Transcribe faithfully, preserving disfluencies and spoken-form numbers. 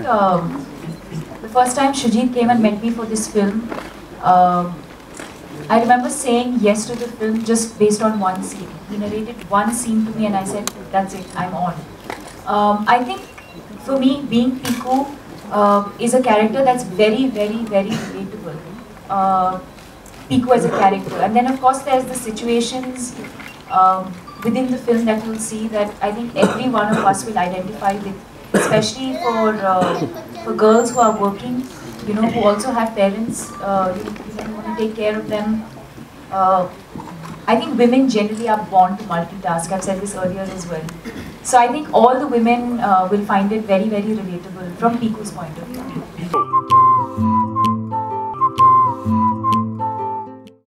um, the first time Shujit came and met me for this film, um, I remember saying yes to the film just based on one scene. He narrated one scene to me and I said, that's it, I'm on. Um, I think for me, being Piku uh, is a character that's very, very, very relatable. Uh, Piku as a character. And then of course there's the situations um, within the film that you'll see that I think every one of us will identify with, especially for, uh, for girls who are working, you know, who also have parents, uh, you, you want to take care of them. Uh, I think women generally are born to multitask. I've said this earlier as well. So I think all the women uh, will find it very, very relatable from Piku's point of view.